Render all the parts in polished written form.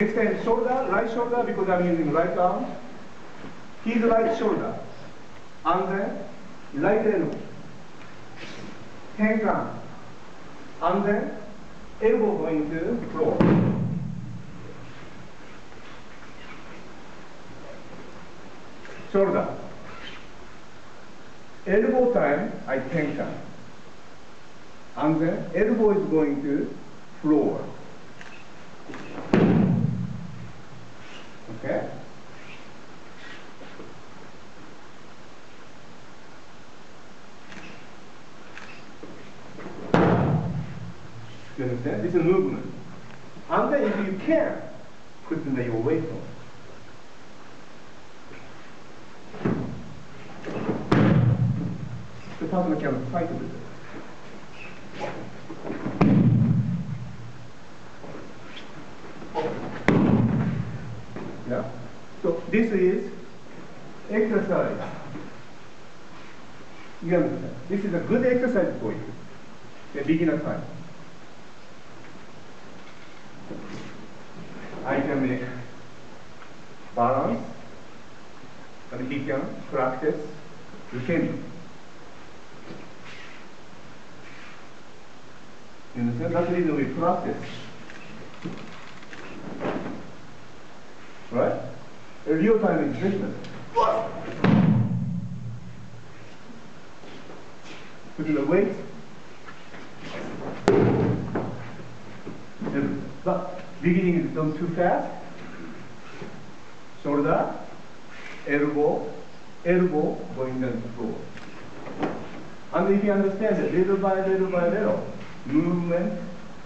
Extend shoulder, right shoulder, because I'm using right arm. His right shoulder. And then right elbow. Tenkan. And then elbow going to floor. Shoulder. Elbow time, I tenkan. And then elbow is going to floor. Okay? You understand? This is a movement. And then if you can, put your weight on. The partner can fight with it. Yeah? So this is exercise. You understand? This is a good exercise for you. The beginner time. I can make balance, and he can practice retaining. You understand? That's the reason we practice. Right? A real time is different. Put the weight. But beginning is done too fast. Shoulder, elbow, elbow going down to the floor. And if you understand that little by little, movement,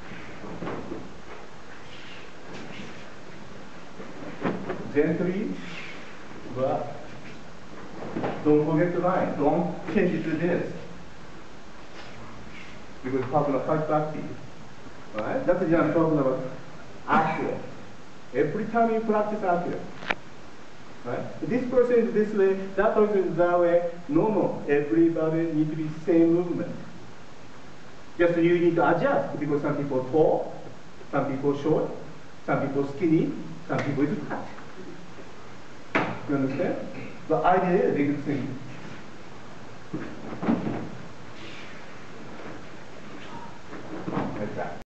gently, but don't forget the line. Don't change it to this. Because partner fight back to you. Right? That's what I'm talking about. Accurate. Every time you practice accurate. Right? This person is this way, that person is that way. No. Everybody needs to be same movement. Just you need to adjust because some people tall, some people short, some people skinny, some people is fat. You understand? The idea is a big thing.